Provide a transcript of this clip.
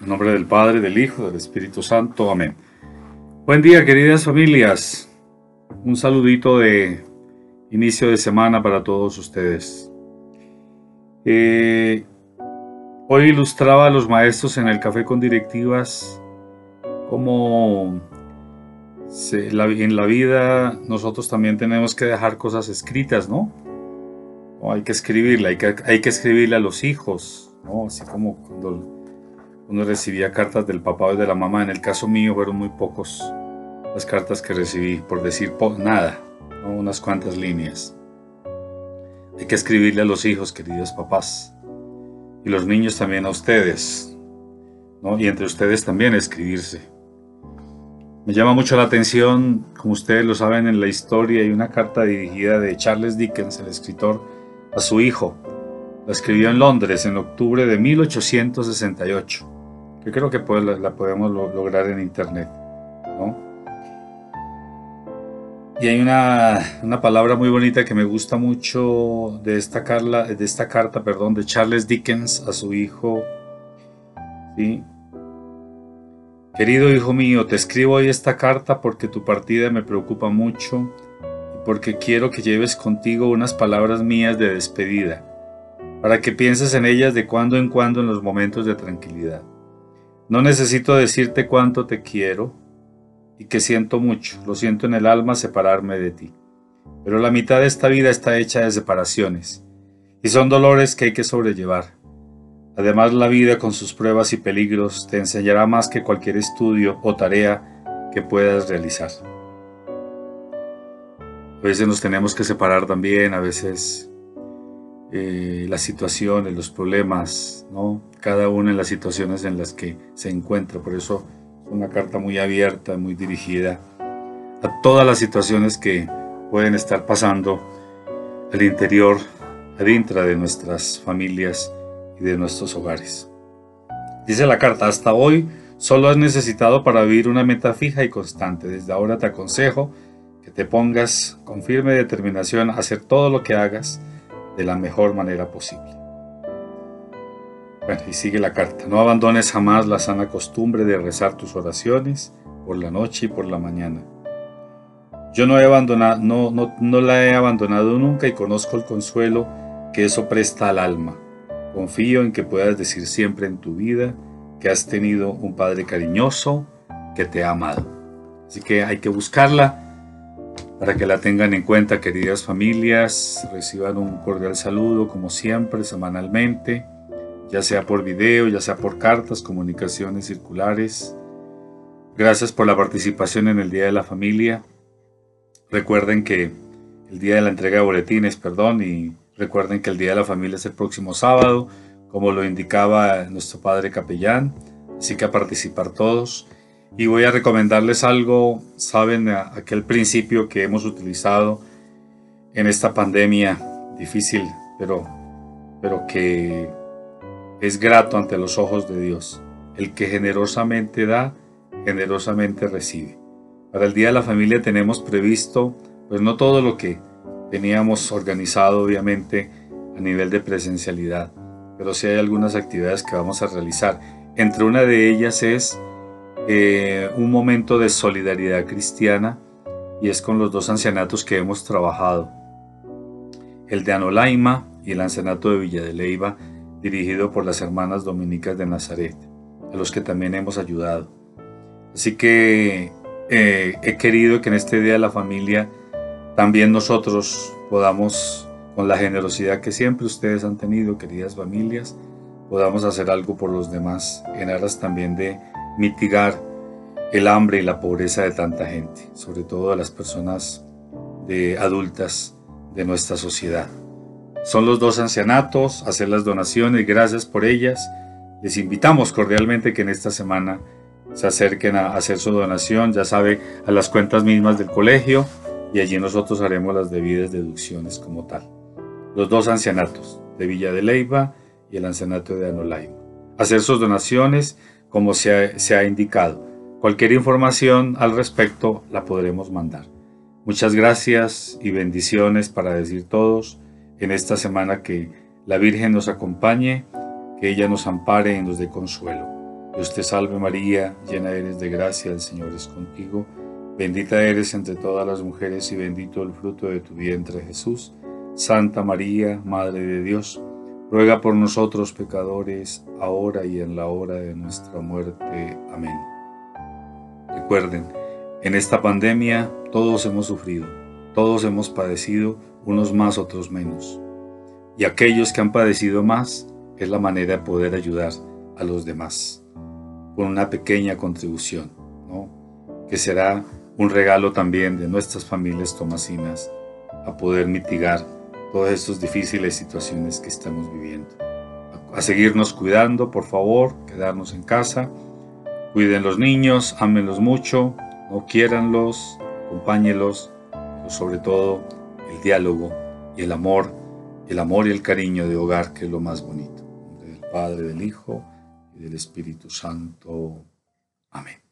En nombre del Padre, del Hijo, del Espíritu Santo. Amén. Buen día, queridas familias. Un saludito de inicio de semana para todos ustedes. Hoy ilustraba a los maestros en el café con directivas cómo en la vida nosotros también tenemos que dejar cosas escritas, ¿no? O hay que escribirle, hay que escribirle a los hijos, ¿no? Así como cuando uno recibía cartas del papá o de la mamá. En el caso mío fueron muy pocos las cartas que recibí, por decir nada, ¿no? Unas cuantas líneas. Hay que escribirle a los hijos, queridos papás, y los niños también a ustedes, ¿no? Y entre ustedes también escribirse. Me llama mucho la atención, como ustedes lo saben, en la historia hay una carta dirigida de Charles Dickens, el escritor, a su hijo. La escribió en Londres en octubre de 1868. Yo creo que la podemos lograr en internet, ¿no? Y hay una palabra muy bonita que me gusta mucho de esta carta, de Charles Dickens a su hijo, ¿sí? Querido hijo mío, te escribo hoy esta carta porque tu partida me preocupa mucho y porque quiero que lleves contigo unas palabras mías de despedida, para que pienses en ellas de cuando en cuando en los momentos de tranquilidad. No necesito decirte cuánto te quiero y que siento mucho, lo siento en el alma separarme de ti. Pero la mitad de esta vida está hecha de separaciones y son dolores que hay que sobrellevar. Además, la vida con sus pruebas y peligros te enseñará más que cualquier estudio o tarea que puedas realizar. A veces nos tenemos que separar también, a veces las situaciones, los problemas, ¿no? Cada uno en las situaciones en las que se encuentra. Por eso es una carta muy abierta, muy dirigida a todas las situaciones que pueden estar pasando al interior, adentro de nuestras familias y de nuestros hogares. Dice la carta: hasta hoy solo has necesitado para vivir una meta fija y constante. Desde ahora te aconsejo que te pongas con firme determinación a hacer todo lo que hagas de la mejor manera posible. Bueno, y sigue la carta. No abandones jamás la sana costumbre de rezar tus oraciones por la noche y por la mañana. Yo no la he abandonado nunca y conozco el consuelo que eso presta al alma. Confío en que puedas decir siempre en tu vida que has tenido un Padre cariñoso que te ha amado. Así que hay que buscarla para que la tengan en cuenta, queridas familias. Reciban un cordial saludo, como siempre, semanalmente, ya sea por video, ya sea por cartas, comunicaciones circulares. Gracias por la participación en el Día de la Familia. Recuerden que el día de la entrega de boletines, y recuerden que el Día de la Familia es el próximo sábado, como lo indicaba nuestro padre capellán. Así que a participar todos. Y voy a recomendarles algo. Saben, aquel principio que hemos utilizado en esta pandemia difícil, pero que es grato ante los ojos de Dios. El que generosamente da, generosamente recibe. Para el Día de la Familia tenemos previsto, pues no todo lo que teníamos organizado, obviamente, a nivel de presencialidad, pero sí hay algunas actividades que vamos a realizar. Entre una de ellas es un momento de solidaridad cristiana, y es con los dos ancianatos que hemos trabajado, el de Anolaima y el ancianato de Villa de Leyva, dirigido por las hermanas dominicas de Nazaret, a los que también hemos ayudado. Así que he querido que en este Día de la Familia también nosotros podamos, con la generosidad que siempre ustedes han tenido, queridas familias, podamos hacer algo por los demás, en aras también de mitigar el hambre y la pobreza de tanta gente, sobre todo de las personas adultas de nuestra sociedad. Son los dos ancianatos, hacer las donaciones, gracias por ellas. Les invitamos cordialmente que en esta semana se acerquen a hacer su donación, ya sabe, a las cuentas mismas del colegio, y allí nosotros haremos las debidas deducciones como tal. Los dos ancianatos, de Villa de Leyva y el ancianato de Anolaima. Hacer sus donaciones como se ha indicado. Cualquier información al respecto la podremos mandar. Muchas gracias y bendiciones para decir todos en esta semana. Que la Virgen nos acompañe, que ella nos ampare y nos dé consuelo. Dios te salve María, llena eres de gracia, el Señor es contigo. Bendita eres entre todas las mujeres y bendito el fruto de tu vientre Jesús. Santa María, Madre de Dios, ruega por nosotros pecadores, ahora y en la hora de nuestra muerte. Amén. Recuerden, en esta pandemia todos hemos sufrido, todos hemos padecido, unos más, otros menos. Y aquellos que han padecido más, es la manera de poder ayudar a los demás, con una pequeña contribución, ¿no? Que será un regalo también de nuestras familias tomasinas a poder mitigar todas estas difíciles situaciones que estamos viviendo. A seguirnos cuidando, por favor, quedarnos en casa. Cuiden los niños, ámenlos mucho, no quiéranlos, acompáñenlos, pero sobre todo el diálogo y el amor y el cariño de hogar, que es lo más bonito. En nombre del Padre, del Hijo y del Espíritu Santo. Amén.